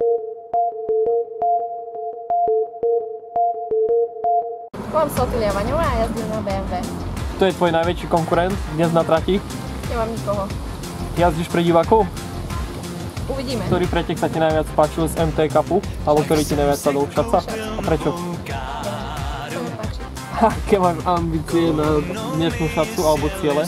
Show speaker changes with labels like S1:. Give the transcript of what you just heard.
S1: Volám sa Otília Vaňová a jazdím na BMW.
S2: Kto je tvoj najväčší konkurent dnes na trati?
S1: Nemám nikoho.
S2: Jazdíš pre divákov?
S1: Uvidíme.
S2: Ktorý pretek sa ti najviac páčil z MT Cupu? Alebo ktorý ti najviac sadol? Šatca? A prečo?
S1: To mi páči.
S2: Aké máš ambície na dnešnú šatcu alebo ciele?